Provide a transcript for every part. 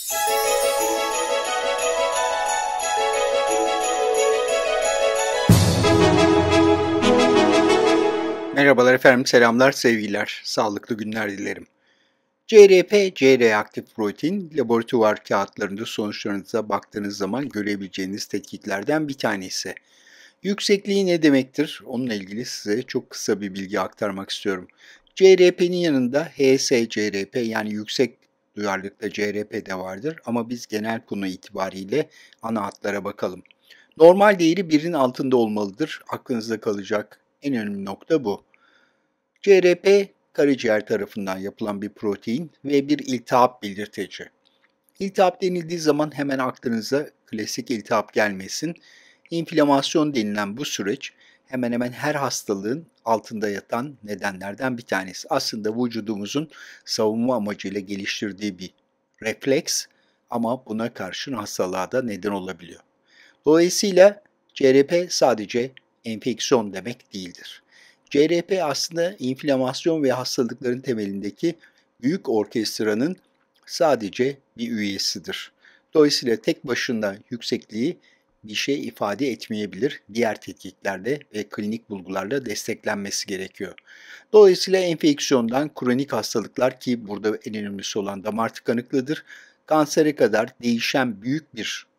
Merhabalar efendim, selamlar, sevgiler, sağlıklı günler dilerim. CRP, C-reaktif protein, laboratuvar kağıtlarında sonuçlarınıza baktığınız zaman görebileceğiniz tetkiklerden bir tanesi. Yüksekliği ne demektir? Onunla ilgili size çok kısa bir bilgi aktarmak istiyorum. CRP'nin yanında HS-CRP yani yüksek duyarlılıkta CRP de vardır ama biz genel konu itibariyle ana hatlara bakalım. Normal değeri birin altında olmalıdır. Aklınızda kalacak en önemli nokta bu. CRP, karaciğer tarafından yapılan bir protein ve bir iltihap belirteci. İltihap denildiği zaman hemen aklınıza klasik iltihap gelmesin. İnflamasyon denilen bu süreç hemen hemen her hastalığın altında yatan nedenlerden bir tanesi. Aslında vücudumuzun savunma amacıyla geliştirdiği bir refleks ama buna karşın hastalığa da neden olabiliyor. Dolayısıyla CRP sadece enfeksiyon demek değildir. CRP aslında inflamasyon ve hastalıkların temelindeki büyük orkestranın sadece bir üyesidir. Dolayısıyla tek başına yüksekliği bir şey ifade etmeyebilir. Diğer tetkiklerde ve klinik bulgularla desteklenmesi gerekiyor. Dolayısıyla enfeksiyondan kronik hastalıklar ki burada en önemlisi olan damar tıkanıklığıdır, kansere kadar değişen büyük bir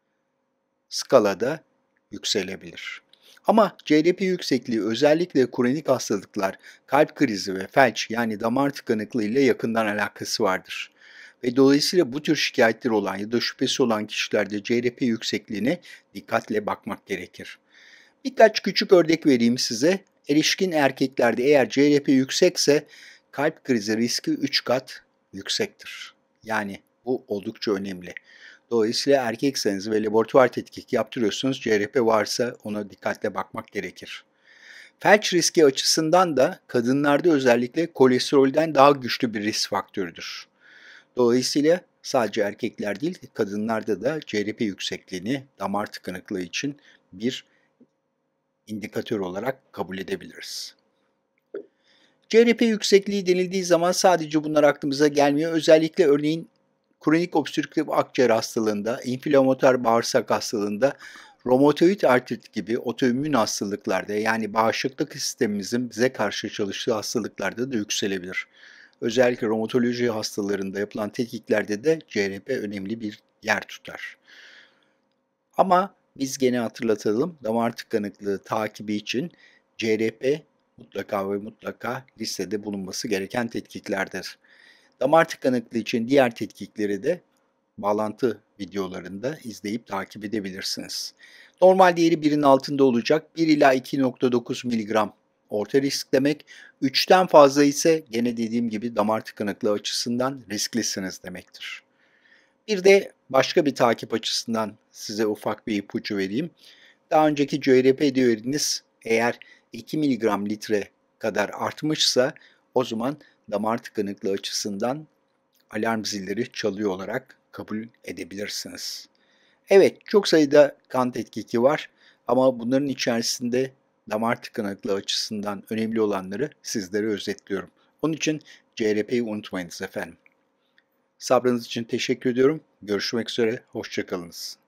skalada yükselebilir. Ama CRP yüksekliği özellikle kronik hastalıklar, kalp krizi ve felç yani damar tıkanıklığı ile yakından alakası vardır. Ve dolayısıyla bu tür şikayetleri olan ya da şüphesi olan kişilerde CRP yüksekliğine dikkatle bakmak gerekir. Birkaç küçük örnek vereyim size. Erişkin erkeklerde eğer CRP yüksekse kalp krizi riski 3 kat yüksektir. Yani bu oldukça önemli. Dolayısıyla erkekseniz ve laboratuvar tetkiki yaptırıyorsunuz, CRP varsa ona dikkatle bakmak gerekir. Felç riski açısından da kadınlarda özellikle kolesterolden daha güçlü bir risk faktörüdür. Dolayısıyla sadece erkekler değil, kadınlarda da CRP yüksekliğini damar tıkanıklığı için bir indikatör olarak kabul edebiliriz. CRP yüksekliği denildiği zaman sadece bunlar aklımıza gelmiyor. Özellikle örneğin kronik obstrüktif akciğer hastalığında, inflamatuar bağırsak hastalığında, romatoid artrit gibi otoimmün hastalıklarda yani bağışıklık sistemimizin bize karşı çalıştığı hastalıklarda da yükselebilir. Özellikle romatoloji hastalarında yapılan tetkiklerde de CRP önemli bir yer tutar. Ama biz gene hatırlatalım, damar tıkanıklığı takibi için CRP mutlaka ve mutlaka listede bulunması gereken tetkiklerdir. Damar tıkanıklığı için diğer tetkikleri de bağlantı videolarında izleyip takip edebilirsiniz. Normal değeri 1'in altında olacak. 1 ila 2,9 mg orta risk demek. 3'ten fazla ise gene dediğim gibi damar tıkanıklığı açısından risklisiniz demektir. Bir de başka bir takip açısından size ufak bir ipucu vereyim. Daha önceki CRP değeriniz eğer 2 mg litre kadar artmışsa o zaman damar tıkanıklığı açısından alarm zilleri çalıyor olarak kabul edebilirsiniz. Evet, çok sayıda kan tetkiki var ama bunların içerisinde damar tıkanıklığı açısından önemli olanları sizlere özetliyorum. Onun için CRP'yi unutmayınız efendim. Sabrınız için teşekkür ediyorum. Görüşmek üzere, hoşça kalınız.